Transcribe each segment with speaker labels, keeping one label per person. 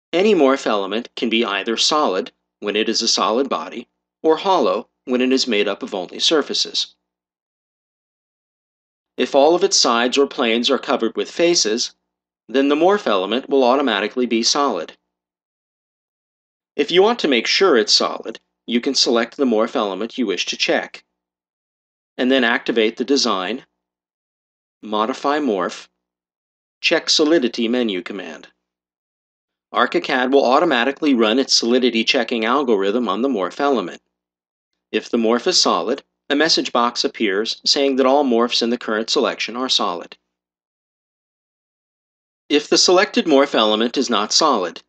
Speaker 1: Any morph element can be either solid, when it is a solid body, or hollow, when it is made up of only surfaces. If all of its sides or planes are covered with faces, then the morph element will automatically be solid. If you want to make sure it's solid, you can select the morph element you wish to check, and then activate the Design, Modify Morph, Check Solidity menu command. ArchiCAD will automatically run its solidity checking algorithm on the morph element. If the morph is solid, a message box appears saying that all morphs in the current selection are solid. If the selected morph element is not solid,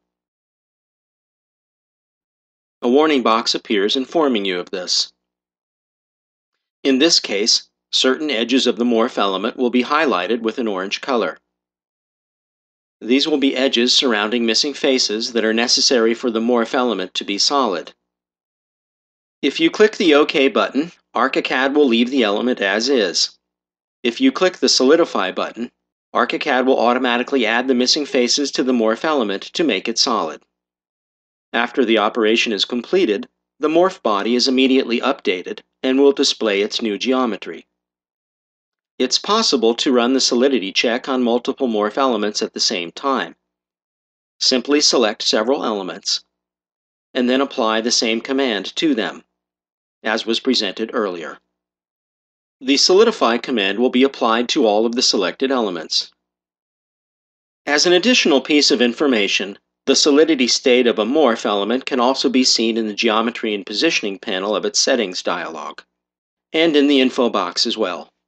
Speaker 1: a warning box appears informing you of this. In this case, certain edges of the morph element will be highlighted with an orange color. These will be edges surrounding missing faces that are necessary for the morph element to be solid. If you click the OK button, ArchiCAD will leave the element as is. If you click the Solidify button, ArchiCAD will automatically add the missing faces to the morph element to make it solid. After the operation is completed, the morph body is immediately updated and will display its new geometry. It's possible to run the solidity check on multiple morph elements at the same time. Simply select several elements, and then apply the same command to them, as was presented earlier. The Solidify command will be applied to all of the selected elements. As an additional piece of information, the solidity state of a morph element can also be seen in the Geometry and Positioning panel of its Settings dialog, and in the info box as well.